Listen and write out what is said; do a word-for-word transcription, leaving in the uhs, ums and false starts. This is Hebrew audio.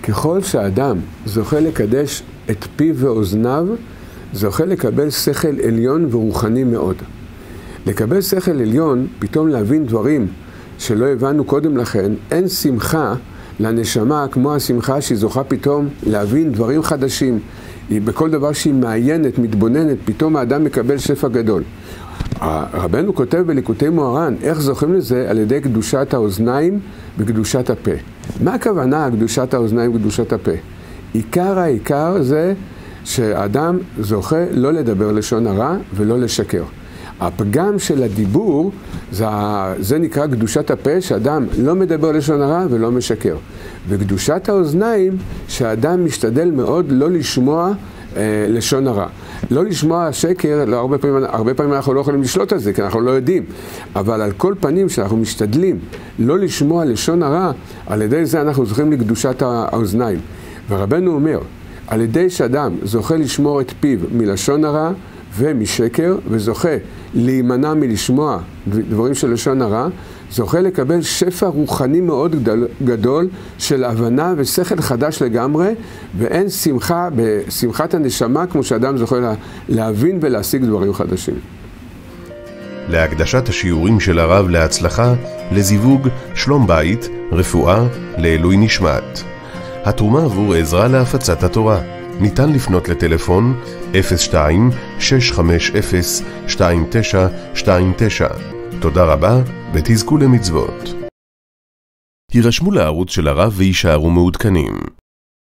ככל שהאדם זוכה לקדש את פיו ואוזניו, זוכה לקבל שכל עליון ורוחני מאוד. לקבל שכל עליון, פתאום להבין דברים שלא הבנו קודם לכן, אין שמחה לנשמה כמו השמחה שהיא זוכה פתאום להבין דברים חדשים. היא בכל דבר שהיא מעיינת, מתבוננת, פתאום האדם מקבל שפע גדול. רבנו כותב בליקוטי מוהר"ן, איך זוכים לזה? על ידי קדושת האוזניים וקדושת הפה. מה הכוונה קדושת האוזניים וקדושת הפה? עיקר העיקר זה שהאדם זוכה לא לדבר לשון הרע ולא לשקר. הפגם של הדיבור, זה, זה נקרא קדושת הפה, שאדם לא מדבר לשון הרע ולא משקר. וקדושת האוזניים, שהאדם משתדל מאוד לא לשמוע אה, לשון הרע. לא לשמוע שקר, לא, הרבה, פעמים, הרבה פעמים אנחנו לא יכולים לשלוט על זה, כי אנחנו לא יודעים. אבל על כל פנים שאנחנו משתדלים לא לשמוע לשון הרע, על ידי זה אנחנו זוכים לקדושת האוזניים. ורבנו אומר, על ידי שאדם זוכה לשמור את פיו מלשון הרע ומשקר, וזוכה להימנע מלשמוע דברים של לשון הרע, זוכה לקבל שפע רוחני מאוד גדול, גדול של הבנה ושכל חדש לגמרי, ואין שמחה בשמחת הנשמה כמו שאדם זוכה לה, להבין ולהשיג דברים חדשים. להקדשת השיעורים של הרב להצלחה, לזיווג, שלום בית, רפואה, לעילוי נשמת. התרומה עבור עזרה להפצת התורה. ניתן לפנות לטלפון אפס שתיים שש חמש אפס שתיים תשע שתיים תשע. תודה רבה ותזכו למצוות. הירשמו לערוץ של הרב וישארו מעודכנים.